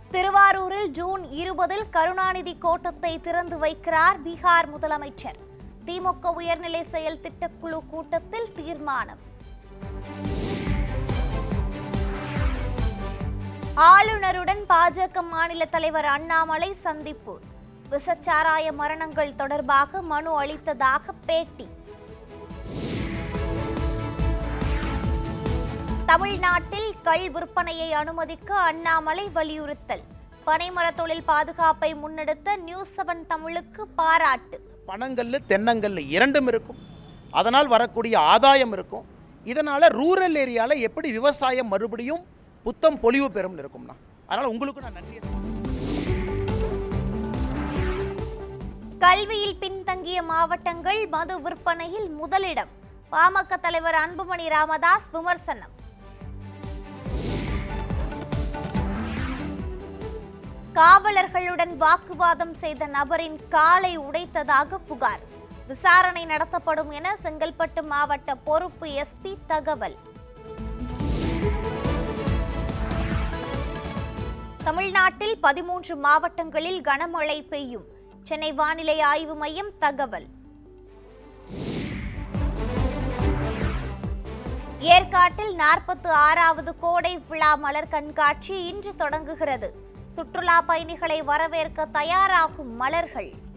திருவாரூரில் ஜூன் 20 கருணாநிதி கோட்டத்தை திறந்து வைக்கிறார் பீகார் முதலமைச்சர். திமுக உயர்நிலை செயல் திட்டக்குழு கூட்டத்தில் தீர்மானம். ஆளுநருடன் பாஜக மாநில தலைவர் அண்ணாமலை சந்திப்பு. விஷச்சாராய மரணங்கள் தொடர்பாக மனு அளித்ததாக பேட்டி. தமிழ்நாட்டில் கள் விற்பனையை அனுமதிக்க அண்ணாமலை வலியுறுத்தல். பனைமர தொழில் பாதுகாப்பை முன்னெடுத்த நியூஸ் 7 தமிழுக்கு பாராட்டு. பனங்கல் தென்னங்கல் இரண்டும் இருக்கும், அதனால் வரக்கூடிய ஆதாயம் இருக்கும். இதனால ரூரல் ஏரியாவில் எப்படி விவசாயம் மறுபடியும் புத்தம் பொலிவு பெறும் இருக்கும்னா, அதனால உங்களுக்கு நான் நன்றி. கல்வியில் பின்தங்கிய மாவட்டங்கள் மது விற்பனையில் முதலிடம். பாமக தலைவர் அன்புமணி ராமதாஸ் விமர்சனம். காவலர்களுடன் வாக்குவாதம் செய்த நபரின் காலை உடைத்ததாக புகார். விசாரணை நடத்தப்படும் என செங்கல்பட்டு மாவட்ட பொறுப்பு எஸ்பி தகவல். தமிழ்நாட்டில் 13 மாவட்டங்களில் கனமழை பெய்யும். சென்னை வானிலை ஆய்வு மையம் தகவல். ஏற்காட்டில் 46வது கோடை விழா மலர் கண்காட்சி இன்று தொடங்குகிறது. சுற்றுலா பயணிகளை வரவேற்க தயாராகும் மலர்கள்.